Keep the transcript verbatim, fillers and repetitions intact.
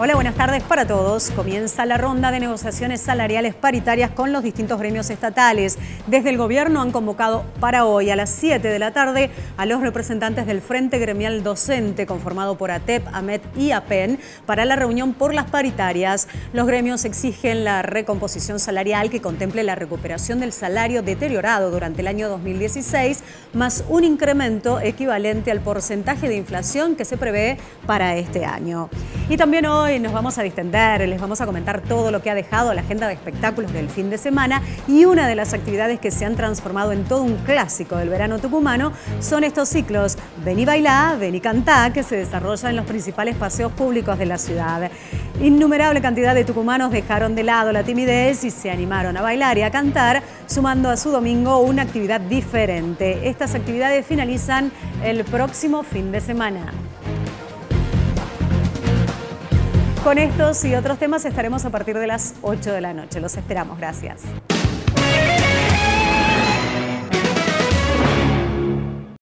Hola, buenas tardes para todos. Comienza la ronda de negociaciones salariales paritarias con los distintos gremios estatales. Desde el gobierno han convocado para hoy a las siete de la tarde a los representantes del Frente Gremial Docente, conformado por A T E P, AMET y APEN, para la reunión por las paritarias. Los gremios exigen la recomposición salarial que contemple la recuperación del salario deteriorado durante el año dos mil dieciséis, más un incremento equivalente al porcentaje de inflación que se prevé para este año. Y también hoy nos vamos a distender, les vamos a comentar todo lo que ha dejado la agenda de espectáculos del fin de semana, y una de las actividades que se han transformado en todo un clásico del verano tucumano son estos ciclos Vení Bailá, Vení Cantá, que se desarrollan en los principales paseos públicos de la ciudad. Innumerable cantidad de tucumanos dejaron de lado la timidez y se animaron a bailar y a cantar, sumando a su domingo una actividad diferente. Estas actividades finalizan el próximo fin de semana. Con estos y otros temas estaremos a partir de las ocho de la noche. Los esperamos. Gracias.